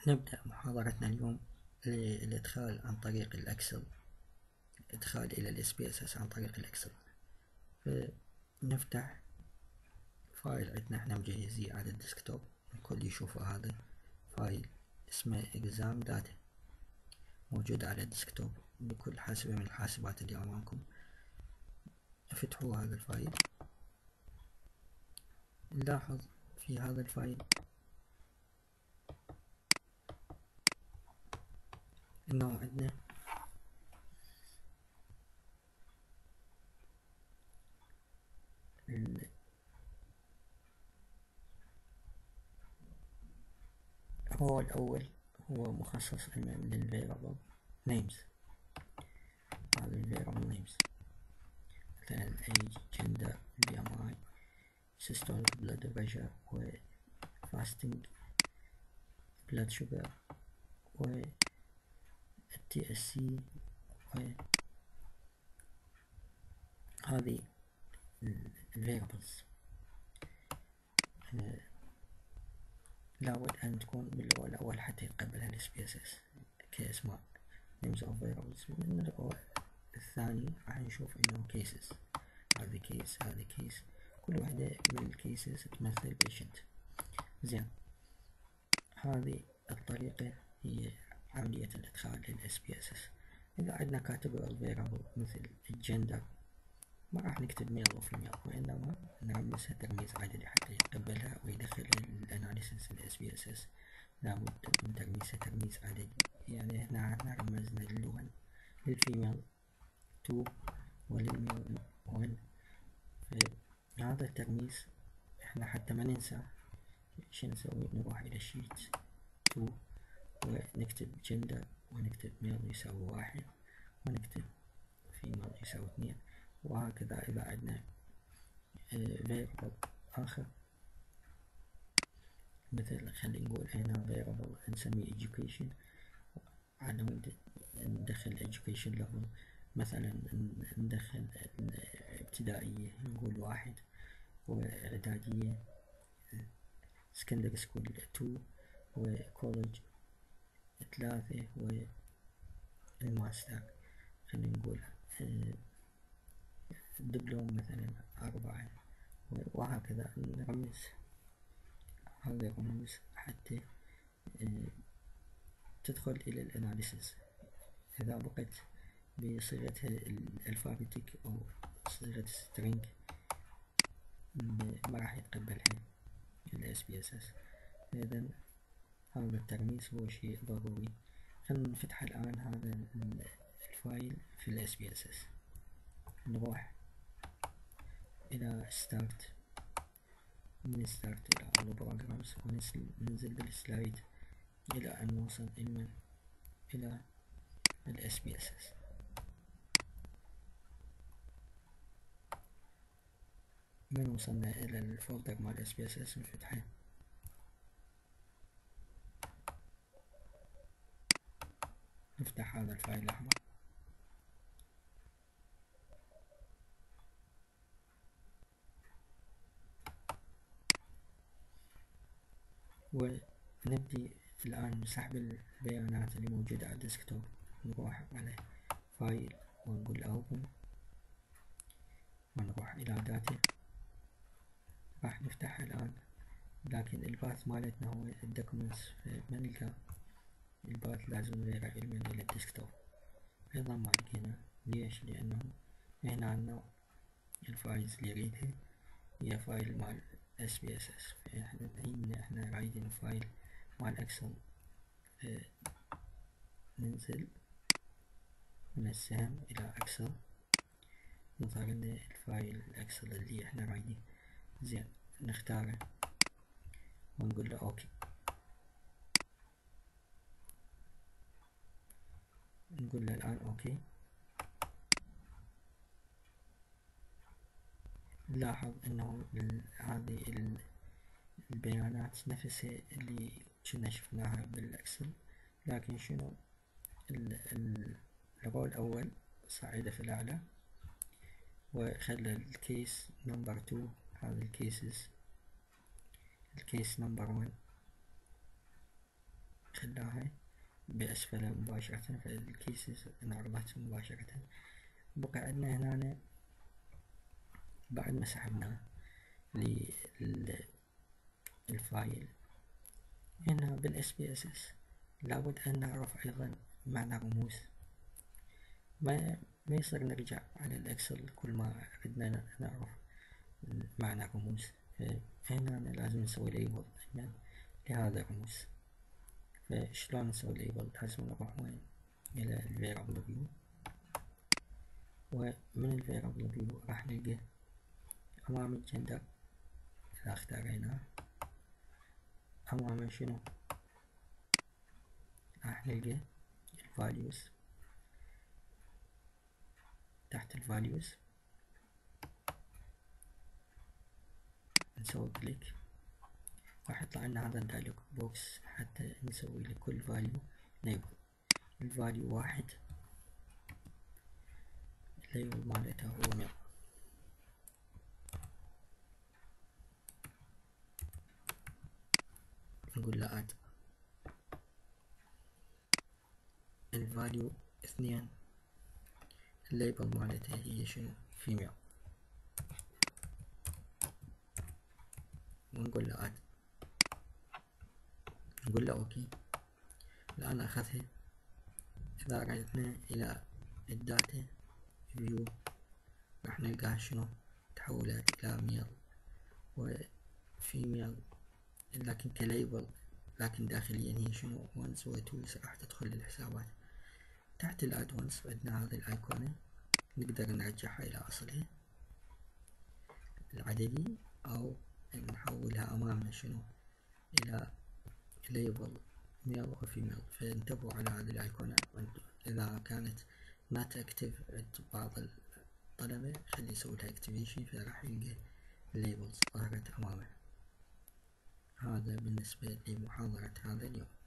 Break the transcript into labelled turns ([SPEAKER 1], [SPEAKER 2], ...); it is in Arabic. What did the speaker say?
[SPEAKER 1] نبدأ محاضرتنا اليوم للإدخال عن طريق الأكسل، إدخال إلى ال SPSS عن طريق الأكسل. فنفتح فايل عندنا احنا مجهزيه على الديسكتوب، الكل يشوفه. هذا فايل اسمه exam data موجود على الديسكتوب بكل حاسبة من الحاسبات اللي أمامكم. افتحوا هذا الفايل. نلاحظ في هذا الفايل انه عندنا هو الأول هو مخصص للفيرابل نيمز. هذا الفيرابل نيمز مثلا age, gender, BMI, systolic blood pressure و fasting blood sugar و TSC، وهذه الفيرابلز لابد أن تكون باللغة الأول حتى يتقبلها ال SPSS كاسماء names of variables. من اللغة الثاني راح نشوف إنه cases، هذه case هذه case، كل واحدة من الكيسز تمثل patient. زين، هذه الطريقة هي عملية الإدخال لل SPSS. إذا عندنا category variable مثل الجندر ما راح نكتب male أو female، وإنما نرمزها ترميز عددي حتى يتقبلها ويدخل الأناليسيس ال SPSS. لابد من ترميزها ترميز عددي، يعني هنا رمزنا للون للفيميل 2 وللميل 1. هذا الترميز احنا حتى ما ننسى شو نسوي، نروح إلى الشيت 2 ونكتب جندر ونكتب ميل يساوي 1 ونكتب فيميل يساوي 2، وهكذا. إذا عندنا variable آخر مثل خلينا نقول هنا variable نسميه education، على مود ندخل education level، مثلا ندخل ابتدائية نقول 1 وإعدادية secondary school 2 وكولج 3 والماستر خلينا نقول الدبلوم مثلا 4، وهكذا نرمز هذه الرموز حتى تدخل إلى الأناليسيس. إذا بقت بصيغتها الألفابيتيك أو صيغة سترينج ما راح يتقبلها ال SPSS. إذا هذا الترميز هو شيء ضروري. خلينا نفتح الآن هذا الفايل في ال SPSS. نروح إلى start، من start إلى all programs، وننزل بالسلايد إلى أن نوصل إلى ال SPSS. من وصلنا إلى الفولدر مال SPSS نفتحه. نفتح هذا الفايل الأحمر ونبدي الآن نسحب البيانات اللي موجودة على الديسكتوب. نروح على فايل ونقول اوبن ونروح إلى داتا. راح نفتحها الآن، لكن الباث مالتنا هو الدوكيومنتس، فما نلقى الباث لازم نغيره علما إلى الديسكتوب. أيضا ما لقينا. ليش؟ لأنه هنا عنا الفايلز اللي يريدها هي فايل مال SPSS، فإحنا رايدين فايل مال أكسل. ننزل من السهم إلى أكسل، يظهر لنا الفايل الأكسل اللي احنا رايدين. زين، نختاره ونقول له أوكي. نقول له الآن أوكي. نلاحظ أنه هذه البيانات نفسها اللي كنا شفناها بالأكسل، لكن شنو الرو الأول صعيده في الأعلى وخلى الكيس نمبر 2 هذا الكيس نمبر 1 خلاها بأسفلها مباشرة، فالكيسز انعرضت مباشرة. بقى عندنا هنا بعد ما سحبنا للفايل هنا بال SPSS لابد أن نعرف أيضا معنى رموز. ما يصير نرجع على الإكسل كل ما ردنا نعرف معنى رموز. هنا لازم نسوي ليبل لهذا الرموز. فشلون نسوي ليبل؟ لازم نروح وين؟ إلى الفيرابل فيو، ومن الفيرابل فيو راح نلقى أمام الجندر إذا اختاريناه، أمام شنو؟ راح نلقى الفاليوز. تحت الفاليوز نسوي كليك، راح يطلع لنا هذا الدايلوج بوكس حتى نسوي لكل فاليو ليبل. الفاليو 1 الليبل مالته هو 100. نقول له اد. الفاليو 2 الليبل مالته هي شنو؟ فيميل، ونقول له اد. نقول له اوكي. الآن أخذها. إذا رجعنا إلى الداتا فيو راح نلقاها شنو؟ تحولت إلى ميل وفيميل، لكن كليبل، لكن داخليا هي شنو؟ ونس وتوز. راح تدخل للحسابات. تحت الادونس عندنا هذه الايقونة نقدر نرجعها إلى أصلها العددي، أو نحولها أمامنا شنو؟ إلى ليبل ميل وفيميل. فانتبهوا على هذه الأيقونة، إذا كانت ما تكتب عند بعض الطلبة خلي يسوي لها اكتيفيشن، فراح يلقى الليبلز ظهرت أمامه. هذا بالنسبة لمحاضرة هذا اليوم.